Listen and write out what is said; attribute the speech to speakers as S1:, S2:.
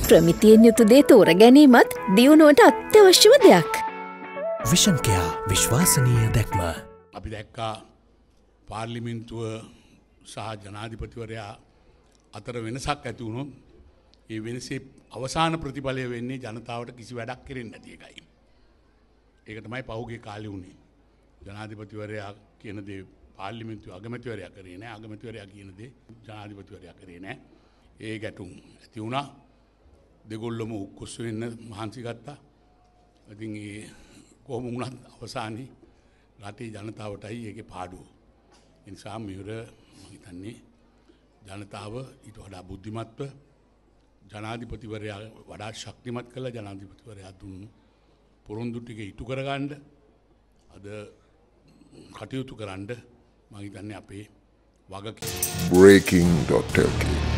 S1: ප්‍රමිතියෙන් යුතු දේ තෝර ගැනීමත් දියුණුවට අත්‍යවශ්‍යම දෙයක්.
S2: විෂන් කෙයා විශ්වාසනීය දැක්ම.
S3: අපි දැක්කා පාර්ලිමේන්තුව සහ ජනාධිපතිවරයා අතර වෙනසක් ඇති වුණොත් ඒ වෙනසේ අවසාන ප්‍රතිඵලය වෙන්නේ ජනතාවට කිසි වැඩක් කෙරෙන්නේ නැති එකයි. ඒක තමයි පහුගිය කාලේ වුණේ. ජනාධිපතිවරයා කියන දේ පාර්ලිමේන්තුවේ අගමැතිවරයා කරේ නැහැ. අගමැතිවරයා කියන දේ ජනාධිපතිවරයා කරේ නැහැ. ඒ ගැටුම් ඇති වුණා. දෙගොල්ලම උක්කුස් වෙන්න මහන්සි ගත්තා. ඉතින් ඒ කොහොම වුණත් අවසානයේ රටේ ජනතාවටයි ඒකේ පාඩුව. ඒ නිසා මෙහෙර මම හිතන්නේ ජනතාව ඊට වඩා බුද්ධිමත්ව ජනාධිපතිවරයා වඩා ශක්තිමත් කළ ජනාධිපතිවරයා දුන්නු පොරොන්දු ටික ඉටු කරගන්න අද කටයුතු කරන්න මම හිතන්නේ අපේ වගකීම.
S4: breaking.lk